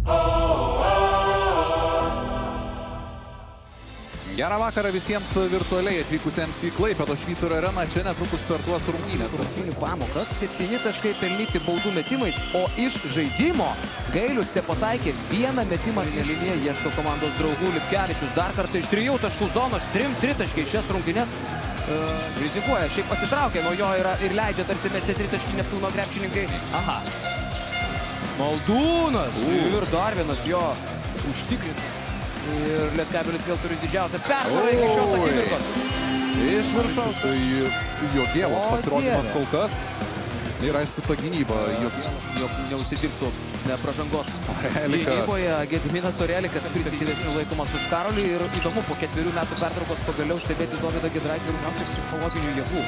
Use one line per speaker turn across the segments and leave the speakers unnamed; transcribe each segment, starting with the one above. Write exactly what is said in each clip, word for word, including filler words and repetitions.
Gerą vakarą visiems virtualiai atvykusiems į Klaipėdos Švyturio areną. Čia netrukus startuos rungtynės.
Rungtynių pamokas. Septyni taškai pelnyti baudų metimais, o iš žaidimo Gailius tepataikė vieną metimą linija. Ieško komandos draugų. Lipkevičius dar kartą iš trijų taškų zonos. Trim tritaškiai šias rungtynes. Uh, rizikuoja. Šiaip atsitraukia nuo jo yra, ir leidžia tarsi mesti tritaškį Neptūno krepšininkai. Aha. Maldūnas. Uh. Ir dar vienas jo užtikrintas. Ir Lietkabelis vėl turi didžiausią persvarą iki šios akimirkos.
Iš viršaus. Tai Jogėlos pasirodymas kol kas. Ir aišku, ta gynyba.
Jog neužsidirbtų pražangos gynyboje. Gediminas Orelikas prisikėlesnių laikomas už Karolį. Ir įdomu, po ketverių metų pertraukos pagaliau stebėti Dovydą Giedraitį rungtyniausių psichologinių jėgų.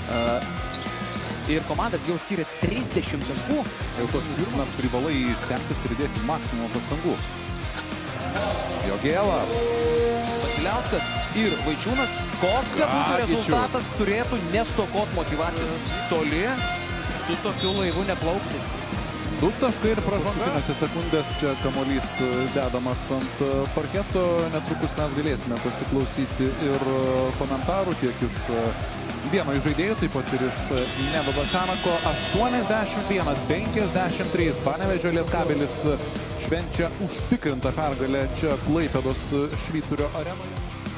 Ir komandas jau skiria trisdešimt taškų.
Jau tos visur privalai stengtis ir dėti maksimumą pastangų. Jogėla.
Vasiliauskas ir Vaičiūnas. Koks bebūtų rezultatas, turėtų nestokot motyvacijos. Toli su tokiu laivu neplauksi.
Du taškai ir pražangtinėse sekundės. Čia kamuolys dedamas ant parketo. Netrukus mes galėsime pasiklausyti ir komentarų tiek iš vieno iš žaidėjų, taip pat ir iš Nedodo Čanako. aštuoniasdešimt vienas penkiasdešimt trys. Panevėžio Lietkabelis švenčia užtikrintą pergalę čia Klaipėdos Švyturio arenoje.